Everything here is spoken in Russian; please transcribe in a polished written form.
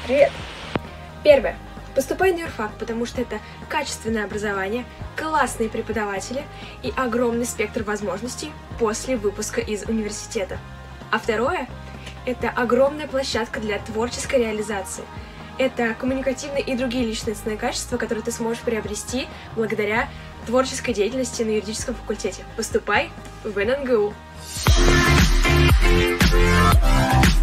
Привет! Первое. Поступай на юрфак, потому что это качественное образование, классные преподаватели и огромный спектр возможностей после выпуска из университета. А второе – это огромная площадка для творческой реализации. Это коммуникативные и другие личностные качества, которые ты сможешь приобрести благодаря творческой деятельности на юридическом факультете. Поступай в ННГУ!